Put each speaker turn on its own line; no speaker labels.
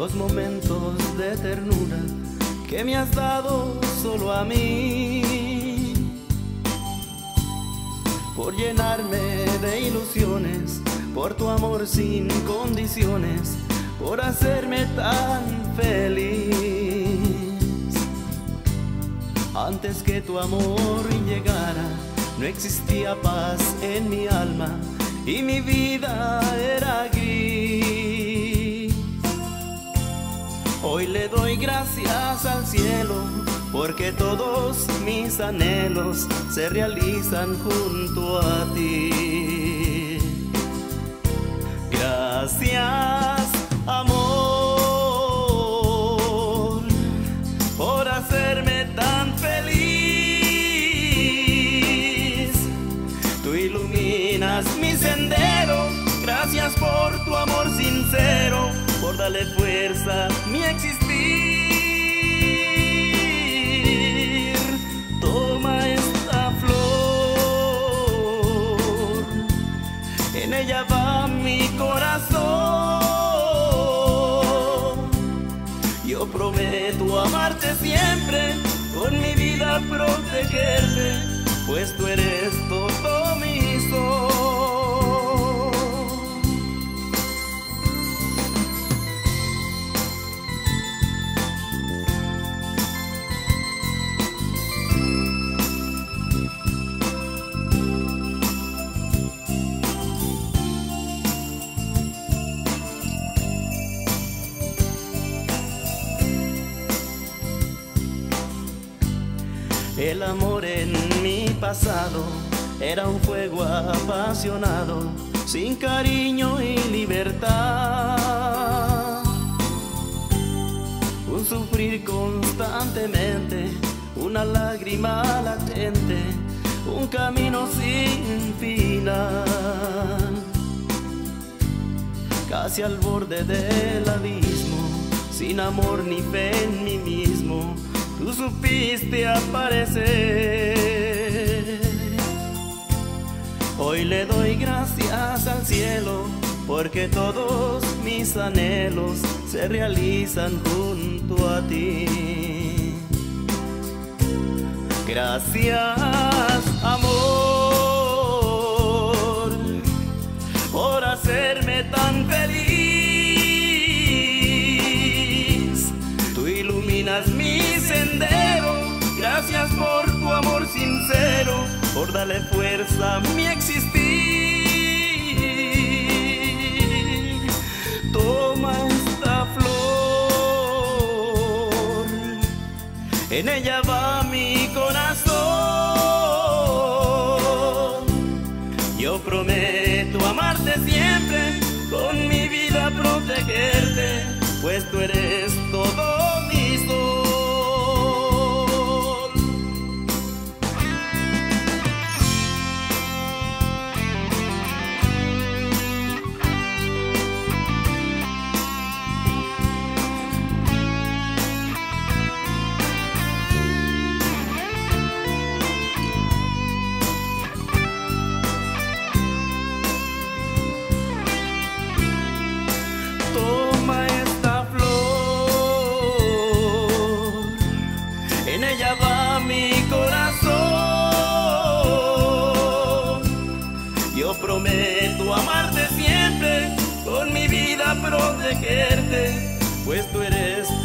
los momentos de ternura que me has dado solo a mí, por llenarme de ilusiones, por tu amor sin condiciones, por hacerme tan feliz. Antes que tu amor llegara, no existía paz en mi alma y mi vida era gris. Hoy le doy gracias al cielo porque todos mis anhelos se realizan junto a ti. Gracias, amor, por hacerme tan feliz. Tú iluminas mi sendero. Gracias por tu amor sincero, por darle fuerza a mi existir. Toma esta flor, en ella va mi corazón. Yo prometo amarte siempre, con mi vida protegerte, pues tú eres todo mi sol. El amor en mi pasado era un fuego apasionado, sin cariño y libertad. Un sufrir constantemente, una lágrima latente, un camino sin final. Casi al borde del abismo, sin amor ni fe en mí mismo, tú supiste aparecer. Hoy le doy gracias al cielo porque todos mis anhelos se realizan junto a ti. Gracias, amor, por hacerme tan feliz. Tú iluminas mi sendero. Gracias por tu amor sincero, por darle fuerza a mi existir. Toma esta flor, en ella va mi corazón. Yo prometo amarte siempre, con mi vida protegerte, pues tú eres todo mi sol. Toma esta flor, en ella va mi corazón. Yo prometo amarte siempre, con mi vida protegerte, pues tú eres